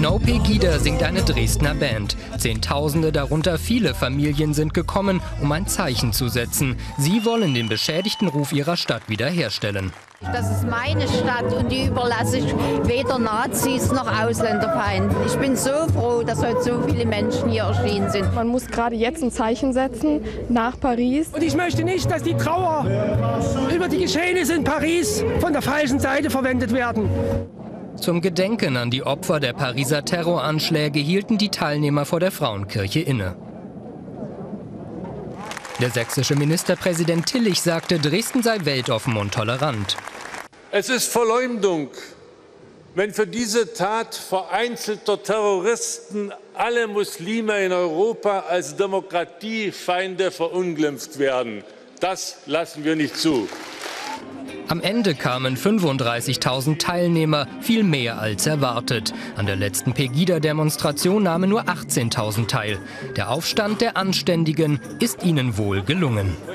No Pegida singt eine Dresdner Band. Zehntausende, darunter viele Familien, sind gekommen, um ein Zeichen zu setzen. Sie wollen den beschädigten Ruf ihrer Stadt wiederherstellen. Das ist meine Stadt und die überlasse ich weder Nazis noch Ausländerfeinden. Ich bin so froh, dass heute so viele Menschen hier erschienen sind. Man muss gerade jetzt ein Zeichen setzen nach Paris. Und ich möchte nicht, dass die Trauer über die Geschehnisse in Paris von der falschen Seite verwendet werden. Zum Gedenken an die Opfer der Pariser Terroranschläge hielten die Teilnehmer vor der Frauenkirche inne. Der sächsische Ministerpräsident Tillich sagte, Dresden sei weltoffen und tolerant. Es ist Verleumdung, wenn für diese Tat vereinzelter Terroristen alle Muslime in Europa als Demokratiefeinde verunglimpft werden. Das lassen wir nicht zu. Am Ende kamen 35.000 Teilnehmer, viel mehr als erwartet. An der letzten Pegida-Demonstration nahmen nur 18.000 teil. Der Aufstand der Anständigen ist ihnen wohl gelungen.